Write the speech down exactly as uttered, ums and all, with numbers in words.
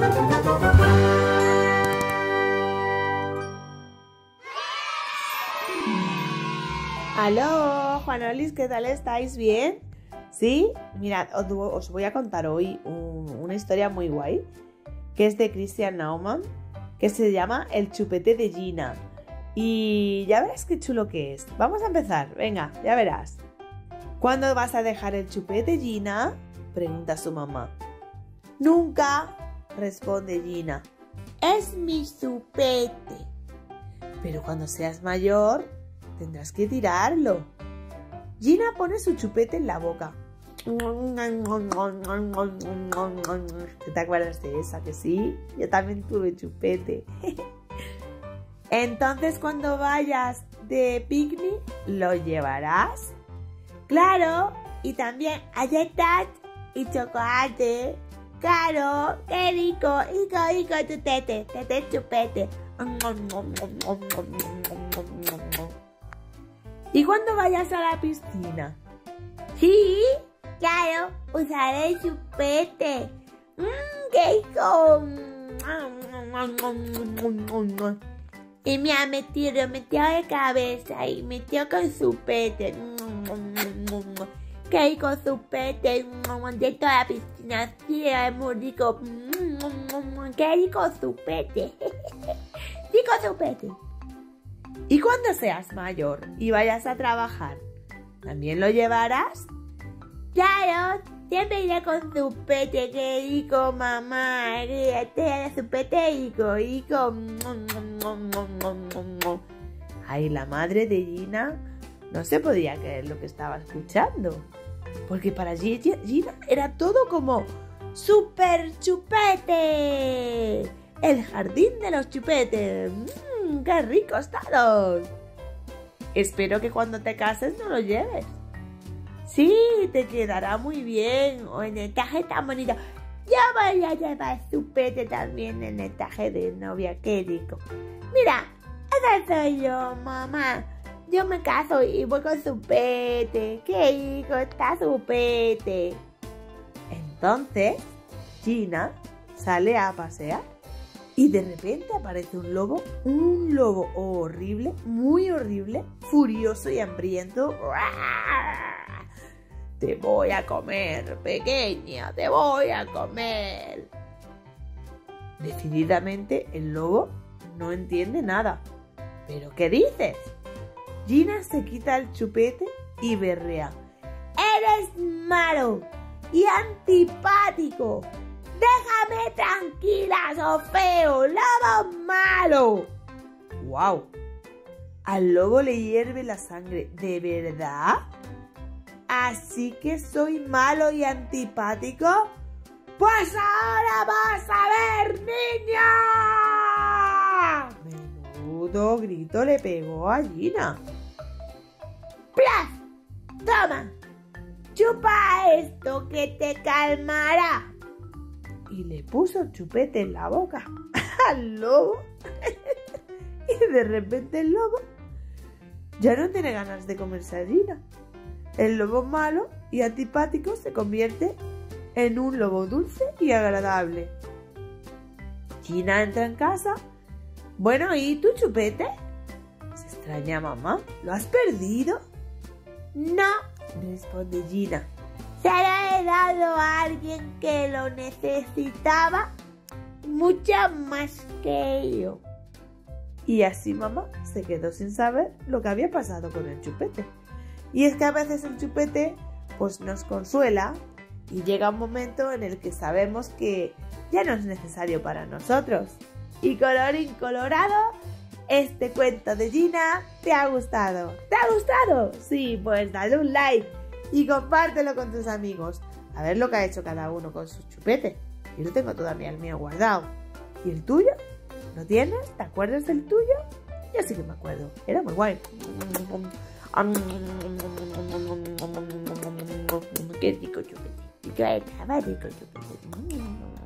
Aló, Juanolis, ¿qué tal estáis? ¿Bien? ¿Sí? Mirad, os, os voy a contar hoy un, una historia muy guay, que es de Christian Naumann, que se llama El chupete de Gina. Y ya verás qué chulo que es. Vamos a empezar, venga, ya verás. ¿Cuándo vas a dejar el chupete, Gina?, pregunta su mamá. Nunca, responde Gina. Es mi chupete. Pero cuando seas mayor, tendrás que tirarlo. Gina pone su chupete en la boca. ¿Te acuerdas de esa, que sí? Yo también tuve chupete. Entonces, cuando vayas de picnic, ¿lo llevarás? Claro, y también galletas y chocolate. Claro, qué rico. Rico, rico tu tete, tete chupete. ¿Y cuando vayas a la piscina? Sí, claro, usaré el chupete. Mmm, qué rico. Y me ha metido, metió de cabeza y metió con chupete. Qué rico chupete. De toda la piscina, sí, es muy rico. Qué rico chupete. Rico chupete. ¿Y cuando seas mayor y vayas a trabajar, también lo llevarás? Claro, siempre iré con chupete. Qué rico, mamá. Este chupete rico, rico. Ay, la madre de Gina no se podía creer lo que estaba escuchando, porque para Gina era todo como ¡super chupete! El jardín de los chupetes. ¡Mmm, qué ricos todos! Espero que cuando te cases no lo lleves. Sí, te quedará muy bien. O en el traje tan bonito. Yo voy a llevar chupete también en el traje de novia. Qué rico. Mira, esa soy yo, mamá. Yo me caso y voy con chupete. Qué rico está chupete. Entonces, Gina sale a pasear y de repente aparece un lobo, un lobo horrible, muy horrible, furioso y hambriento. Te voy a comer, pequeña, te voy a comer. Decididamente el lobo no entiende nada. ¿Pero qué dices? Gina se quita el chupete y berrea. ¡Eres malo y antipático! ¡Déjame tranquila, so feo! ¡Lobo malo! ¡Guau! Al lobo le hierve la sangre. ¿De verdad? ¿Así que soy malo y antipático? ¡Pues ahora vas a ver, niña! Menudo grito le pegó a Gina. ¡Plaf! ¡Toma! ¡Chupa esto que te calmará! Y le puso el chupete en la boca al lobo. Y de repente el lobo ya no tiene ganas de comerse a Gina. El lobo malo y antipático se convierte en un lobo dulce y agradable. Gina entra en casa. Bueno, ¿y tu chupete? Se extraña mamá. ¿Lo has perdido? No, responde Gina. Se lo he dado a alguien que lo necesitaba mucho más que yo. Y así mamá se quedó sin saber lo que había pasado con el chupete. Y es que a veces el chupete pues nos consuela y llega un momento en el que sabemos que ya no es necesario para nosotros. Y colorín colorado, este cuento de Gina te ha gustado. ¿Te ha gustado? Sí, pues dale un like y compártelo con tus amigos. A ver lo que ha hecho cada uno con su chupete. Yo lo tengo todavía el mío guardado. ¿Y el tuyo? ¿Lo tienes? ¿Te acuerdas del tuyo? Yo sí que me acuerdo. Era muy guay. Qué rico chupete. Qué rico chupete.